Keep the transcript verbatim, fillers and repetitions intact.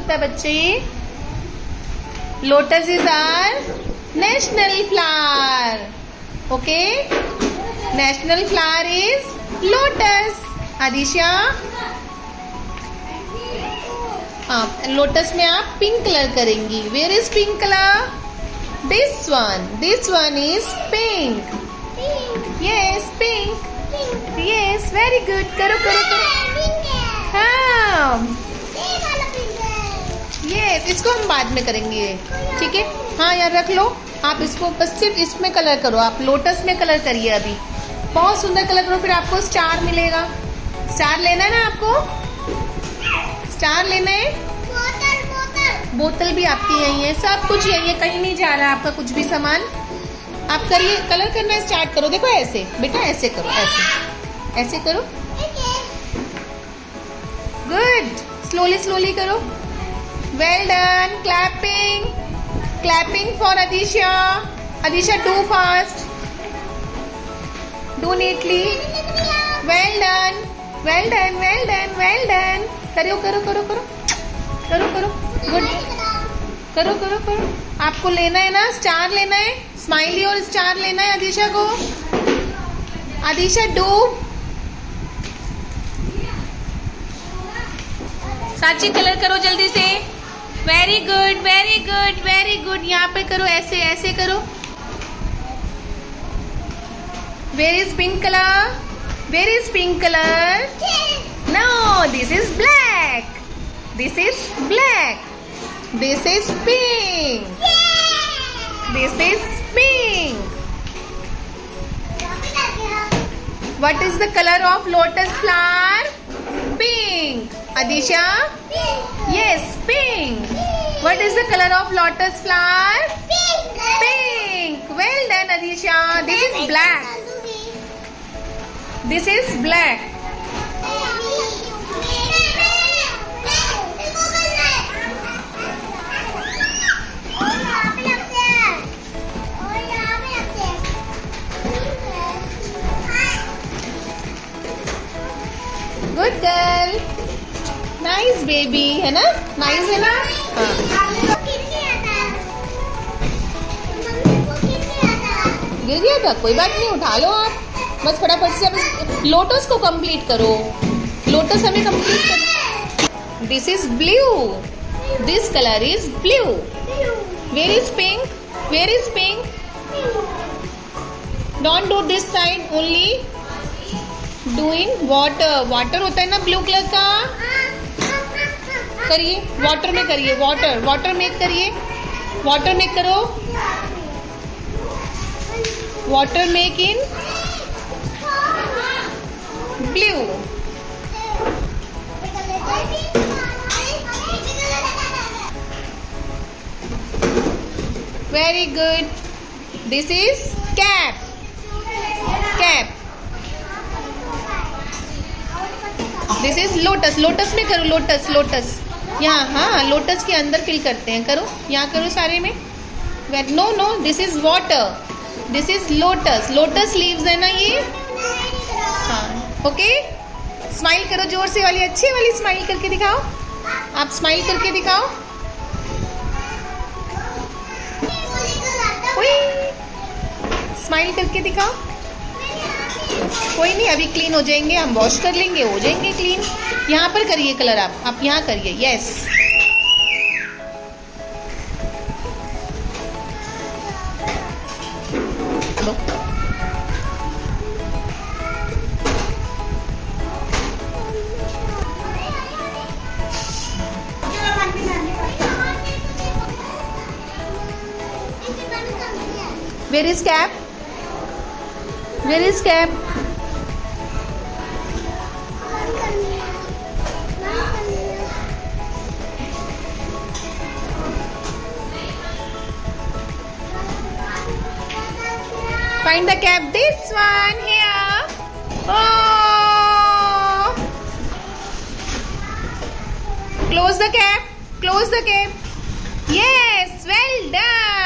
होता है बच्चे? Lotus is our national flower. Okay, national flower is lotus. Adisha, आप लोटस में आप पिंक कलर करेंगी. Where is pink colour? This one. This one is pink. Yes, pink. Yes, very good. करो करो करो. हाँ, यस, इसको हम बाद में करेंगे. ठीक है. हाँ यार, रख लो आप इसको. बस सिर्फ इसमें कलर करो. आप लोटस में कलर करिए अभी. बहुत सुंदर कलर करो, फिर आपको स्टार मिलेगा. स्टार लेना है ना आपको? स्टार लेना है. बोतल बोतल बोतल भी आपकी यही है. सब कुछ यही है, कहीं नहीं जा रहा आपका कुछ भी सामान. आप करिए, कलर करना स्टार्ट करो. देखो ऐसे बेटा, ऐसे करो. ऐसे ऐसे करो. गुड. स्लोली स्लोली करो. Well done. Clapping. Clapping for Adisha. Adisha, do fast. Do neatly. Well done. Well done. Well done. Well done. करो करो करो करो करो करो. गुड. करो करो करो. आपको लेना है ना स्टार लेना है. स्माइली और स्टार लेना है अदिशा को. अदिशा, डू. साची, कलर करो जल्दी से. Very good, very good, very good. यहाँ पे करो, ऐसे ऐसे करो. Where is pink colour? Where is pink colour? No, this is black. This is black. This is pink. This is pink. What is the color of lotus flower? Pink. Adisha? Pink. Yes, pink. What is the color of lotus flower? Pink. Pink. Well done, Adisha. This is black. This is black. Good girl. Nice baby है ना? Nice है ना? हाँ. गिर गया था, कोई बात नहीं, उठा लो आप. बस फटाफट से अब लोटस को कंप्लीट करो. लोटस हमें कंप्लीट कर. This is blue. This colour is blue. Where is pink? Where is pink? Don't do this side, only doing water. Water होता है ना ब्लू कलर का. करिए, वाटर में करिए. वाटर वाटर मेक करिए. वाटर मेक करो. Water make in blue. Very good. This is cap. Cap. This is lotus. Lotus में करो. लोटस लोटस यहाँ. हाँ, लोटस के अंदर फिल करते हैं. करो, यहाँ करो सारे में. No no, this is water. This is lotus. Lotus leaves है ना ये. हाँ, ओके. स्माइल करो जोर से वाली, अच्छी वाली स्माइल करके दिखाओ. आप स्माइल करके दिखाओ. स्माइल करके दिखाओ. कोई नहीं, अभी क्लीन हो जाएंगे, हम वॉश कर लेंगे, हो जाएंगे क्लीन. यहाँ पर करिए कलर. आप आप यहाँ करिए. Yes. Where is cap? Where is cap? Find the cap. This one here. Oh! Close the cap. Close the cap. Yes, well done.